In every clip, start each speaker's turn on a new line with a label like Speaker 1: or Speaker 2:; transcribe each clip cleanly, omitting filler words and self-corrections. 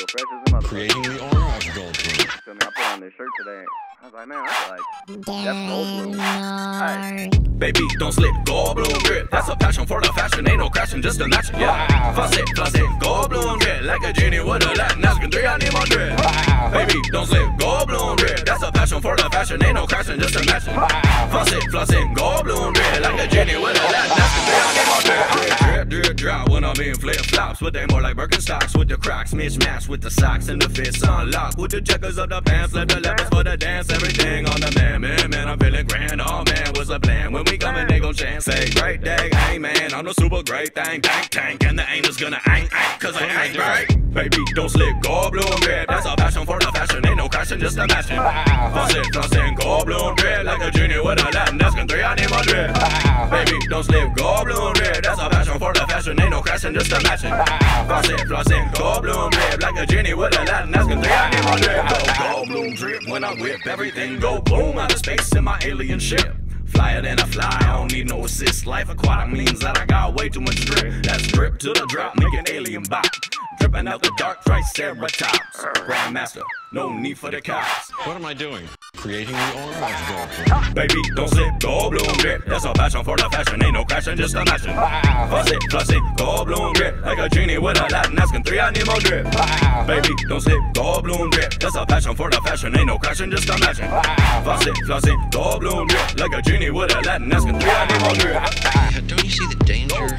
Speaker 1: fresh as a motherfucker.
Speaker 2: Creating the aura of gold bloom.
Speaker 1: Feel me? I put on this shirt today. I was like, man, I feel like that's gold bloom. Hey.
Speaker 3: Baby, don't slip, gold bloom drip. That's a passion for the fashion, ain't no crashing, just a match. Yeah, floss it, gold bloom drip. Like a genie with a Latin African 3, I need my drip. Baby, don't slip, gold bloom drip. That's a passion for the fashion, ain't no crashing, just a match. Floss it, gold bloom drip. Like a genie with a Latin African 3, I need my drip. Drip, drop when I'm in flip flops, but they more like Birkenstocks with the Crocs, mismatch with the socks and the fits unlocked with the checkers of the pants, left the levers for the dance, everything on the man, I'm feeling grand, oh man, what's the plan? When we coming, they gon' chance, say great day, hey man, I'm the super great thing, tank, and the aim is gonna ain't, cause I ain't right. Baby, don't slip, gold bloom drip, that's a passion for the fashion, ain't no crashing, just a matching. Flossing, gold bloom drip, like a junior with a Latin, that's 3, I need my drip. Baby, don't slip, gold bloom drip, that's a passion for the fashion, ain't no crashing, just a matching. Flossing, gold bloom drip, like a genie with a Latin, that's 3, I need my drip. Gold bloom drip, when I whip, everything go boom out of space in my alien ship. Flyer than I fly, I don't need no assist. Life aquatic means that I got way too much drip. That's drip to the drop, make an alien bop. Dripping out the dark triceratops. Grandmaster, no need for the cops.
Speaker 2: What am I doing? Creating the aura of gold bloom.
Speaker 3: Baby, don't slip, gold bloom drip. That's a passion for the fashion, ain't no crashing, just a matching. Floss it, gold bloom drip. Like a genie with a Latin asking 3, I need more drip. Baby, don't slip, gold bloom drip. That's a passion for the fashion, ain't no crashing, just a matching. Floss it, gold bloom drip. Like a genie with a Latin asking 3, I need more drip.
Speaker 4: Don't you see the danger,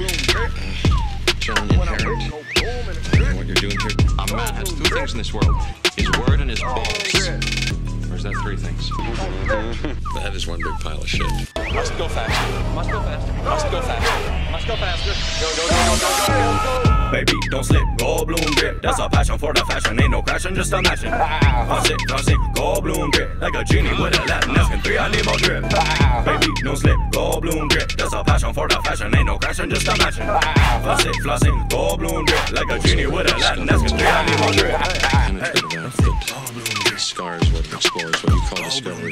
Speaker 4: John, inherent in what you're doing here? A man has 2 things in this world: his word and his balls. Or is that 3 things?
Speaker 2: That is one big pile of shit.
Speaker 4: Must go faster. Must go faster. Must go faster. Must go faster. Go.
Speaker 3: Baby, don't slip, gold bloom drip. That's a passion for the fashion, ain't no crashing, just a matching. Floss it, gold bloom drip. Like a genie with a Latin asking 3, I need more drip. Baby, don't slip, gold bloom drip. That's a passion for the fashion, ain't no crashing, just a matching. Floss it, gold bloom drip. Like a genie with a Latin asking 3, I need more drip.
Speaker 2: And it's good enough that scars what explores what you call discovery.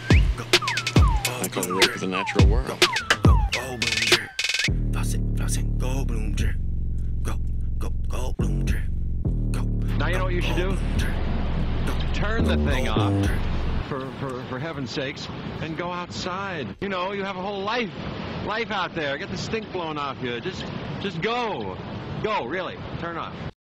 Speaker 2: I call the rape of the natural world.
Speaker 3: Gold bloom drip. Floss it, gold bloom drip. Gold bloom drip.
Speaker 5: Now you know what you should do? Turn the thing off, for heaven's sakes, and go outside. You know, you have a whole life out there. Get the stink blown off you. Just go. Go, really. Turn off.